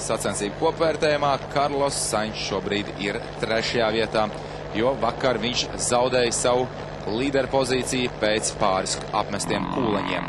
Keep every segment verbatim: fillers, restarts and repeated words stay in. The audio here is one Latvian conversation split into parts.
sacensību kopvērtējumā Karlos Sainz šobrīd ir trešajā vietā, jo vakar viņš zaudēja savu līderu pozīciju pēc pāris apmestiem kūleņiem.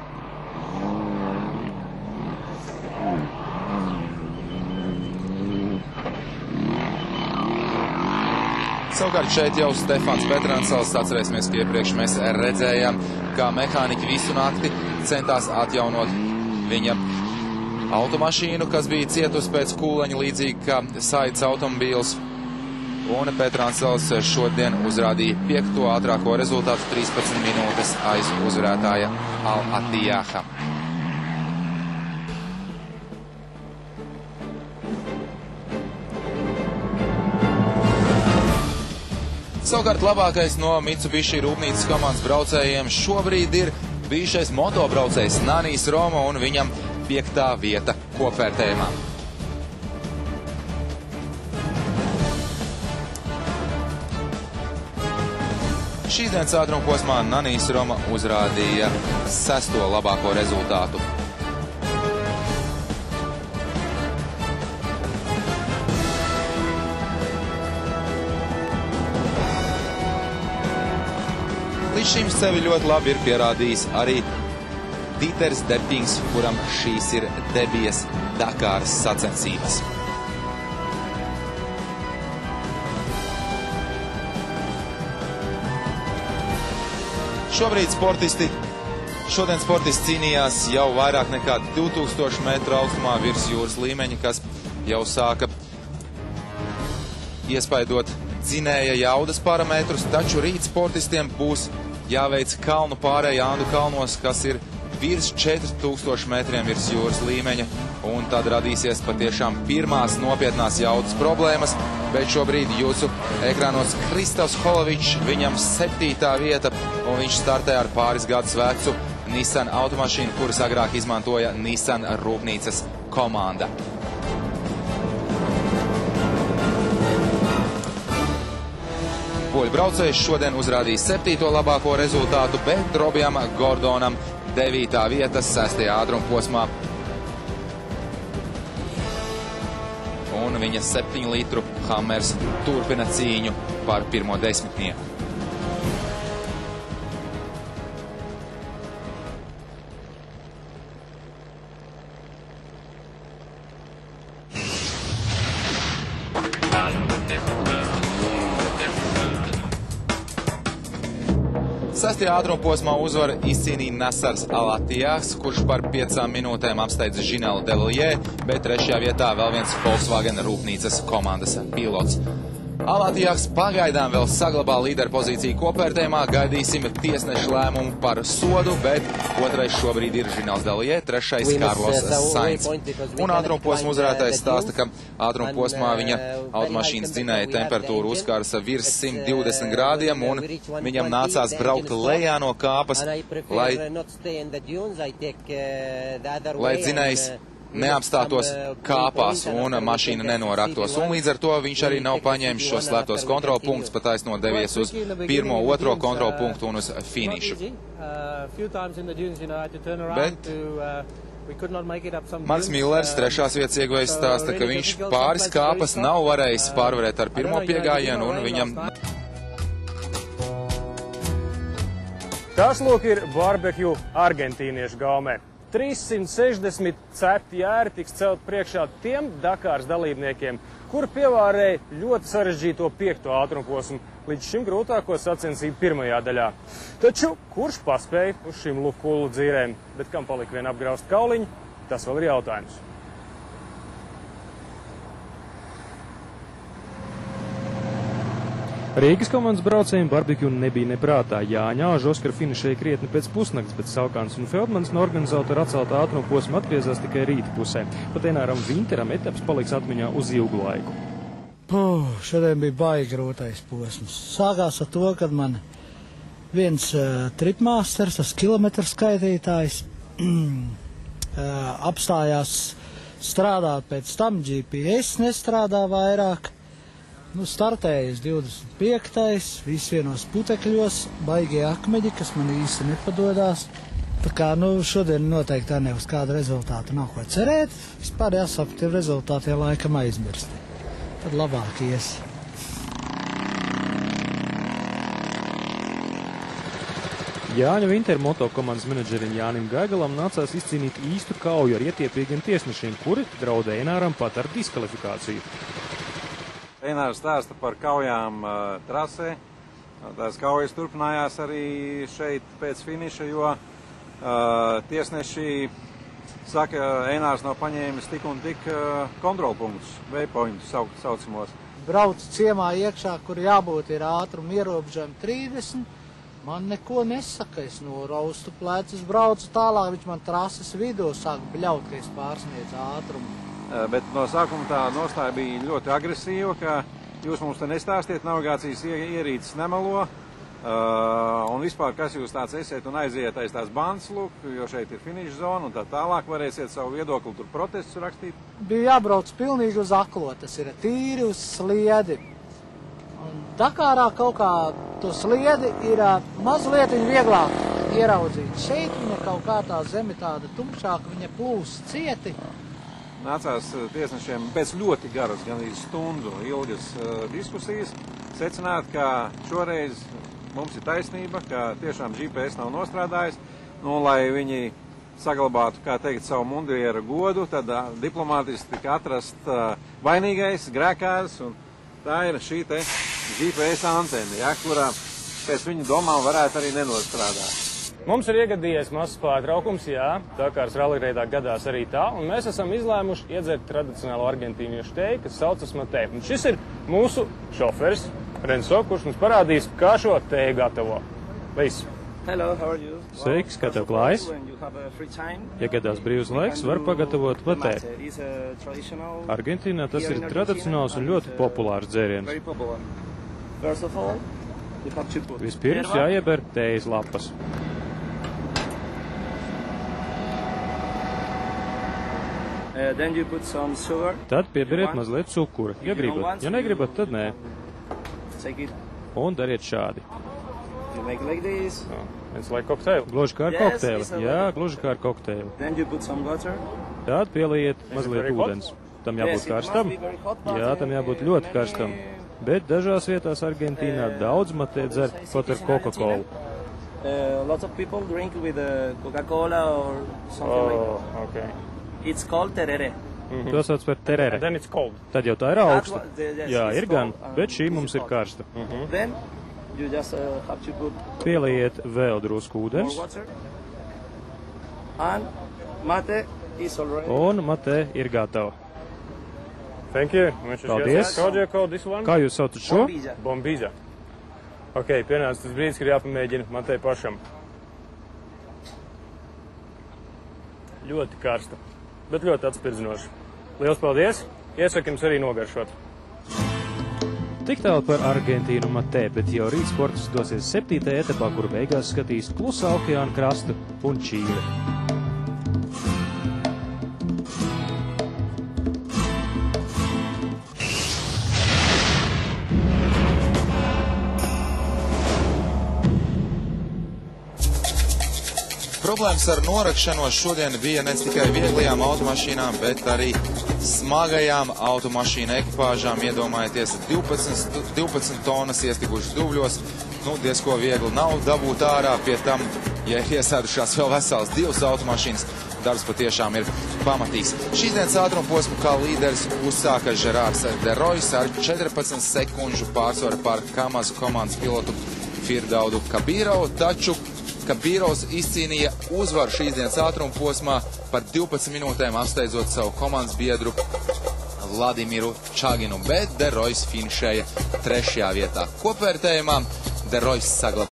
Savukārt šeit jau Stefans Petrancels, atcerēsimies, ka iepriekš mēs redzējām, kā mehāniķi visu nakti centās atjaunot viņa automašīnu, kas bija cietusi pēc kūleņa, līdzīgi kā Saids automobīls. Un Petrancels šodien uzrādīja piekto ātrāko rezultātu trīspadsmit minūtes aiz uzvarētāja Al-Attiyāha. Savukārt labākais no Mitsubishi rūpnīcas komandas braucējiem šobrīd ir bijušais motobraucējs Nanis Roma un viņam piektā vieta kopvērtējumā. Šīs dienas ātruma posmā Nanis Roma uzrādīja sesto labāko rezultātu. Līdz šim sevi ļoti labi ir pierādījis arī Dīters Depings, kuram šīs ir debijas Dakāras sacensības. Šobrīd sportisti, šodien sportisti cīnījās jau vairāk nekā divi tūkstoši metru augstumā virs jūras līmeņa, kas jau sāka iespaidot dzinēja jaudas parametrus, taču rīt sportistiem būs jāveic kalnu pārēja Andu kalnos, kas ir virs četri tūkstoši metriem virs jūras līmeņa, un tad radīsies patiešām pirmās nopietnās jaudas problēmas, bet šobrīd jūsu ekrānos Kristofs Holovičs, viņam septītā vieta, un viņš startē ar pāris gadus vecu Nissan automašīnu, kuras agrāk izmantoja Nissan rūpnīcas komanda. Poļu braucējs šodien uzrādīja septīto labāko rezultātu, bet Robijam Gordonam devītā vieta sestajā ātruma posmā. Un viņa septiņu litru Hammers turpina cīņu par pirmo desmitnieku. Sestajā ātruma posmā uzvaru izcīnīja Nasars Al-Attiyāhs, kurš par piecām minūtēm apsteidza Žinelu Deluljē, bet trešajā vietā vēl viens Volkswagen rūpnīcas komandas pilots. Al-Attiyāhs pagaidām vēl saglabā līderu pozīciju kopvērtējumā, gaidīsim tiesnešu lēmumu par sodu, bet otrais šobrīd ir Žinels Deluljē, trešais Karlos Sainz. Un ātruma posma uzvarētājs stāsta, ka ātruma posmā viņa automašīnas dzinēja temperatūra uzkāras virs simt divdesmit grādiem, un viņam nācās braukt lejā no kāpas, lai, lai dzinējs neapstātos kāpās un mašīna nenoraktos. Un līdz ar to viņš arī nav paņēmis šos slēptos kontrolpunktus, pat aizno devies uz pirmo, otro kontrolpunktu un uz finišu. Bet Marks Millers, trešās vietas ieguvējs, stāsta, ka viņš pāris kāpas nav varējis pārvarēt ar pirmo piegājienu, un viņam... Tas, lūk, ir barbekju argentīniešu gaumē. trīssimt sešdesmit cepti jēri tiks celt priekšā tiem Dakāras dalībniekiem, kuri pievārēja ļoti sarežģīto piekto ātrumposmu līdz šim grūtāko sacensību pirmajā daļā. Taču kurš paspēja uz šīm lupkulu dzīrēm, bet kam palika vien apgraust kauliņu, tas vēl ir jautājums. Rīgas komandas braucējiem barbekju nebija neprātā. Jāņa Āža Oskara finišēja krietni pēc pusnakts, bet Saukāns un Feldmans no organizatora atceltā ātruma posma atgriezās tikai rīta pusē. Pat Enāram Vinteram etaps paliks atmiņā uz ilgu laiku. Puh, šodien bija baigi grūtais posms. Sākās ar to, kad man viens uh, tripmasters, tas kilometru skaitītājs, uh, apstājās strādāt pēc tam, G P S nestrādā vairāk. Nu, startējas divdesmit piektais, viss vienos putekļos, baigie akmeļi, kas man īsti nepadodās. Tā kā, nu, šodien noteikti tā ne uz kādu rezultātu nav ko cerēt. Vispār jāsaka, tie rezultāti laikam aizmirsti. Tad labāk ies. Jāņa Vinter motokomandas menedžerim Jānim Gaigalam nācās izcīnīt īstu kauju ar ietiepīgiem tiesnešiem, kuri draudē Enāram pat ar diskvalifikāciju. Enārs stāsta par kaujām uh, trasē. Tās kaujas turpinājās arī šeit pēc finiša, jo uh, tiesneši saka, Enārs nav paņēmis tik un tik uh, kontrolpunktus, waypointus sauc, saucamos. Brauc ciemā iekšā, kur jābūt ir ātruma ierobežojumi trīsdesmit. Man neko nesaka, es no raustu plecus braucu tālāk, viņš man trases vidū sāk bļaut, ka es pārsniedzu ātrumu. Bet no sākuma tā nostāja bija ļoti agresīva, ka jūs mums te nestāstiet, navigācijas ierīces nemelo, un vispār, kas jūs tāds esiet un aiziet aiz tās bandas, lūk, jo šeit ir finiša zona, un tā tālāk varēsiet savu viedokli tur protestus rakstīt. Bija jābrauc pilnīgi uz aklo, tas ir tīri uz sliedi. Dakārā kaut kā to sliedi ir mazliet vieglāk ieraudzīt. Šeit viņa kaut kā tā zeme tāda tumšāka, viņa plūs cieti. Nācās tiesnešiem pēc ļoti garas, gan arī stundu ilgas uh, diskusijas, secināt, ka šoreiz mums ir taisnība, ka tiešām G P S nav nostrādājis, nu, lai viņi saglabātu, kā teikt, savu mundiera godu, tad uh, diplomātiski tika atrast uh, vainīgais, grēkājs, un tā ir šī te G P S antena, ja, kurā pēc viņu domām varētu arī nenostrādāt. Mums ir iegadījies mazs pārtraukums, jā, Dakāras rallyreidā gadās arī tā, un mēs esam izlēmuši iedzert tradicionālo argentīniešu teju, kas saucas matē. Un šis ir mūsu šoferis, Renzo, kurš mums parādīs, kā šo teju gatavo. Viss. Hello, how are you? Sveiks, kā tev klājas? Ja gadās brīvs laiks, var pagatavot matē. Argentīnā tas ir tradicionāls un ļoti populārs dzēriens. Vispirms jāieber tējas lapas. Tad pieberiet mazliet cukura, ja gribat. Ja negribat, tad nē. Un dariet šādi. It's like cocktail. Gluži kā ar kokteili. Jā, gluži kā ar kokteili. Tad pieliet mazliet ūdens. Tam jābūt karstam? Jā, tam jābūt ļoti karstam. Bet dažās vietās Argentīnā daudz matē dzer pat ar Coca-Colu. Uh, lots of people drink with uh, Coca-Cola or something Oh, like that. okay. It's called terere. Mm-hmm. To sauc par terere. Then it's cold. Tad jau tā ir augsta. Jā, ir gan, bet šī mums ir karsta. Mm-hmm. Then you just uh, have to put Pieliet vēl drusku ūdens. more water. And mate is already. Un matē ir gatava. Thank you. Paldies. How do you call this one? Kā jūs saucat šo? Bombilla. Bombīza. Ok, pienāca tas brīdis, kad jāpamēģina matē pašam. Ļoti karsta, bet ļoti atspirdzinoši. Liels paldies! Iesaku jums arī nogaršot. Tik tālu par Argentīnu matē, bet jau rīt sports dosies septītajā etapā, kur beigās skatīs Klusā okeāna krastu un Čīli. Problēmas ar norakšanos šodien bija ne tikai vieglajām automašīnām, bet arī smagajām automašīnu ekipāžām. Iedomājieties, divpadsmit, divpadsmit tonas iestigušas dubļos. Nu, diezko viegli nav dabūt ārā. Pie tam, ja ir iesēdušās vēl vesels divas automašīnas, darbs patiešām ir pamatīgs. Šīs dienas ātruma posmu kā līderis uzsāka Žerārs Derois ar četrpadsmit sekundžu pārsvaru pār Kamazu komandas pilotu Firdaudu Kabīrovu, taču Kabīrovs izcīnīja uzvaru šīs dienas ātruma posmā par divpadsmit minūtēm, apsteidzot savu komandas biedru Vladimiru Čaginu, bet Derois finišēja trešajā vietā. Kopvērtējumā Derois saglabāja